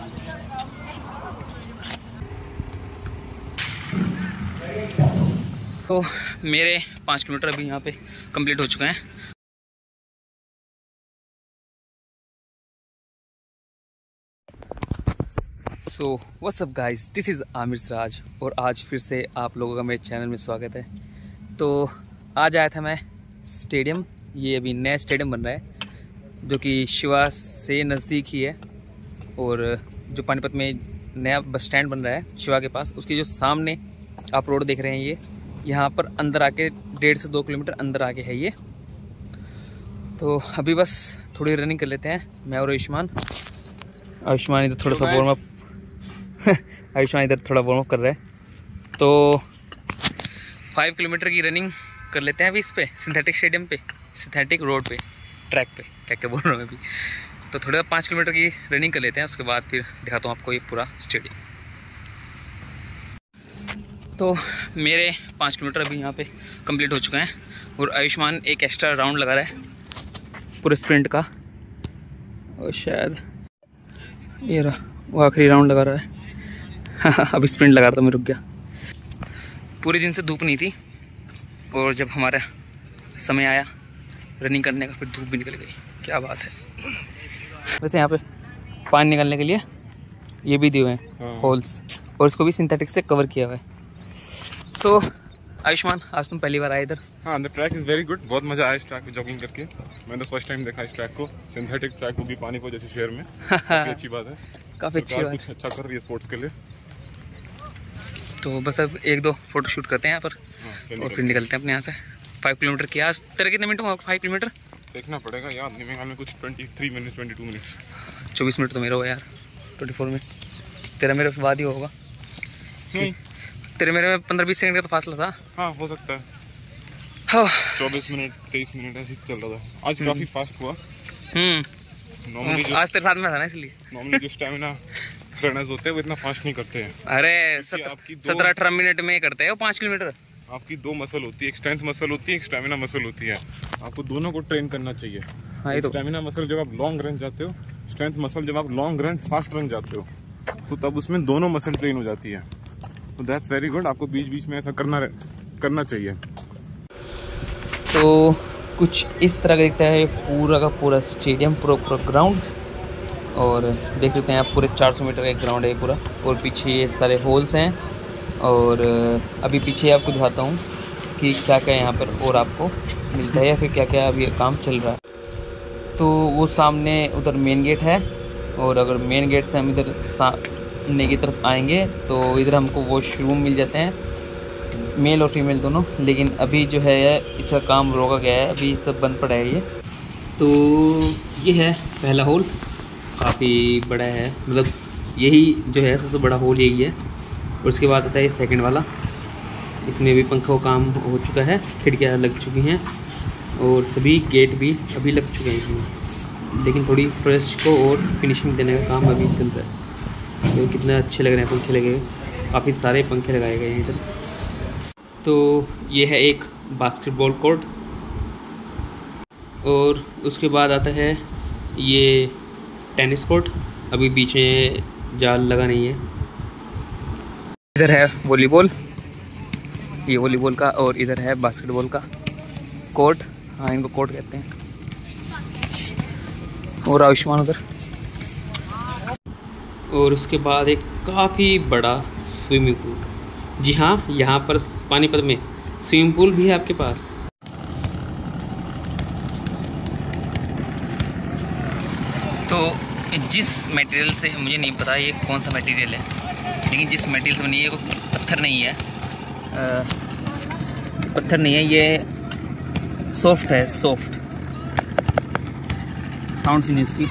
तो मेरे 5 किलोमीटर अभी यहाँ पे कंप्लीट हो चुके हैं। So what's up guys, this is Aamir Siraj और आज फिर से आप लोगों का मेरे चैनल में स्वागत है। तो आज आया था मैं स्टेडियम, ये अभी नया स्टेडियम बन रहा है जो कि शिवा से नज़दीक ही है, और जो पानीपत में नया बस स्टैंड बन रहा है शिवा के पास, उसके जो सामने आप रोड देख रहे हैं, ये यहाँ पर अंदर आके 1.5 से 2 किलोमीटर अंदर आके है ये। तो अभी बस थोड़ी रनिंग कर लेते हैं, मैं और आयुष्मान इधर थोड़ा सा वार्म अप आयुष्मान इधर थोड़ा वार्म अप कर रहा है। तो 5 किलोमीटर की रनिंग कर लेते हैं अभी इस पे सिंथेटिक स्टेडियम पे, सिंथेटिक रोड पे, ट्रैक पे, क्या क्या बोल रहा हूँ मैं अभी। तो थोड़ा 5 किलोमीटर की रनिंग कर लेते हैं, उसके बाद फिर दिखाता हूँ आपको ये पूरा स्टेडियम। तो मेरे 5 किलोमीटर अभी यहाँ पे कंप्लीट हो चुके हैं और आयुष्मान एक एक्स्ट्रा राउंड लगा रहा है पूरे स्प्रिंट का, और शायद ये रहा वो आखिरी राउंड लगा रहा है। अभी स्प्रिंट लगा रहा था मैं, रुक गया। पूरे दिन से धूप नहीं थी और जब हमारा समय आया रनिंग करने का फिर धूप भी निकल गई, क्या बात है। वैसे यहाँ पे पानी निकलने के लिए ये भी दिए हुए हैं होल्स, और इसको भी सिंथेटिक से कवर किया हुआ है। तो आयुष्मान, आज तुम पहली बार आए इधर? हाँ, the track is very good, बहुत मजा आया इस ट्रैक पे जॉगिंग करके। मैंने फर्स्ट टाइम देखा इस ट्रैक को, सिंथेटिक ट्रैक को भी पानी को जैसे शहर में। काफी अच्छी बात है, काफ़ी अच्छी बात, कुछ अच्छा कर रही है स्पोर्ट्स के लिए। तो बस अब 1-2 फोटो शूट करते हैं यहाँ पर और फिर निकलते हैं अपने यहाँ से। 5 किलोमीटर की आज तेरा कितने मिनट हुआ? 5 किलोमीटर देखना पड़ेगा याद नहीं, मेरे ख्याल में कुछ 23 मिनट 22 मिनट्स। 24 मिनट तो मेरा हुआ यार, 24 मिनट। तेरा मेरे बाद ही होगा नहीं, तेरे मेरे में 15-20 सेकंड का तो फासला था। हाँ, हो सकता है। हाँ, 24 मिनट 23 मिनट ऐसे चल रहा था। आज काफी फास्ट हुआ। नॉर्मली आज तेरे साथ में था ना, इसलिए। नॉर्मली जो स्टैमिना रनर्स होते हैं वो इतना फास्ट नहीं करते हैं। अरे 17-18 मिनट में करते हैं वो 5 किलोमीटर। आपकी 2 मसल होती है, एक स्ट्रेंथ मसल होती है, एक स्टैमिना मसल होती है। आपको दोनों को ट्रेन करना चाहिए। हाँ, तो स्टैमिना मसल जब आप लॉन्ग रन जाते हो, स्ट्रेंथ मसल जब आप लॉन्ग रन फास्ट रन जाते हो, तो तब उसमें दोनों मसल ट्रेन हो जाती है। तो दैट्स वेरी गुड, आपको बीच बीच में ऐसा करना चाहिए। तो कुछ इस तरह का दिखता है पूरा का पूरा स्टेडियम, पूरा ग्राउंड, और देख सकते हैं आप पूरे 400 मीटर का एक ग्राउंड है पूरा, और पीछे ये सारे होल्स हैं। और अभी पीछे आपको दिखाता हूँ कि क्या क्या यहाँ पर और आपको मिलता है या फिर क्या क्या अभी काम चल रहा है। तो वो सामने उधर मेन गेट है, और अगर मेन गेट से हम इधर सामने की तरफ आएंगे तो इधर हमको वॉशरूम मिल जाते हैं, मेल और फीमेल दोनों। लेकिन अभी जो है इसका काम रोका गया है, अभी सब बंद पड़ा है ये। तो ये है पहला होल, काफ़ी बड़ा है, मतलब यही जो है सबसे बड़ा होल यही है। और उसके बाद आता है ये सेकंड वाला, इसमें भी पंखा का काम हो चुका है, खिड़कियाँ लग चुकी हैं और सभी गेट भी अभी लग चुके हैं इसमें, लेकिन थोड़ी फ्रेश को और फिनिशिंग देने का काम अभी चल रहा है। तो कितने अच्छे लग रहे हैं पंखे लगे हुए, काफ़ी सारे पंखे लगाए गए हैं इधर। तो ये है एक बास्केटबॉल कोर्ट, और उसके बाद आता है ये टेनिस कोर्ट, अभी बीच में जाल लगा नहीं है। इधर है वॉलीबॉल, ये वॉलीबॉल का, और इधर है बास्केटबॉल का कोर्ट, हाँ इनको कोर्ट कहते हैं। और आयुष्मान उधर, और उसके बाद एक काफ़ी बड़ा स्विमिंग पूल। जी हाँ, यहाँ पर पानीपत में स्विमिंग पूल भी है आपके पास। तो जिस मटेरियल से, मुझे नहीं पता ये कौन सा मटेरियल है, लेकिन जिस मटेरियल से बनी है वो पत्थर नहीं है, पत्थर नहीं है, ये सॉफ्ट है, सॉफ्ट। साउंड सुनिए इसकी,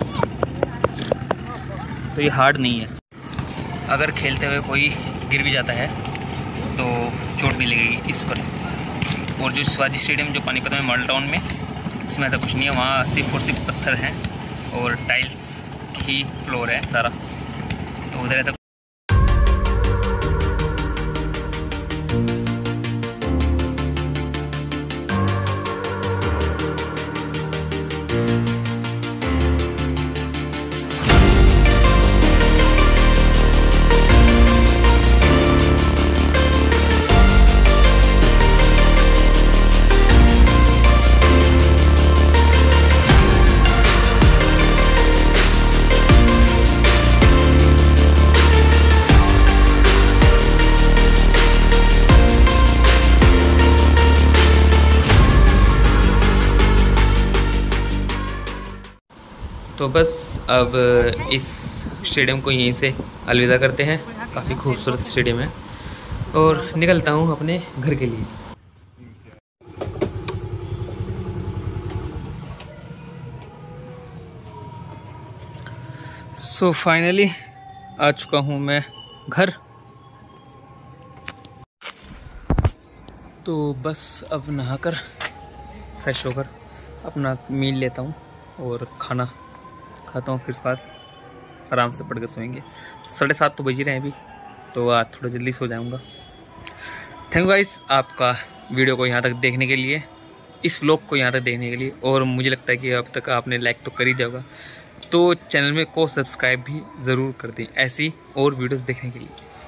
तो ये हार्ड नहीं है। अगर खेलते हुए कोई गिर भी जाता है तो चोट नहीं लगेगी इस पर। और जो शिवाजी स्टेडियम जो पानीपत में मॉडल टाउन में, उसमें ऐसा कुछ नहीं है, वहाँ सिर्फ और सिर्फ पत्थर हैं और टाइल्स ही फ्लोर है सारा, तो उधर ऐसा तो बस अब इस स्टेडियम को यहीं से अलविदा करते हैं। काफ़ी खूबसूरत स्टेडियम है और निकलता हूँ अपने घर के लिए। सो फाइनली आ चुका हूँ मैं घर। तो बस अब नहाकर फ्रेश होकर अपना मील लेता हूँ और खाना खाता हूँ, फिर उसके बाद आराम से पड़ के सोएंगे। 7:30 तो बज ही रहे हैं अभी, तो आज थोड़ा जल्दी सो जाऊँगा। थैंक यू गाइस आपका वीडियो को यहाँ तक देखने के लिए, इस व्लॉग को यहाँ तक देखने के लिए। और मुझे लगता है कि अब तक आपने लाइक तो कर ही दिया होगा, तो चैनल में को सब्सक्राइब भी ज़रूर कर दें ऐसी और वीडियोस देखने के लिए।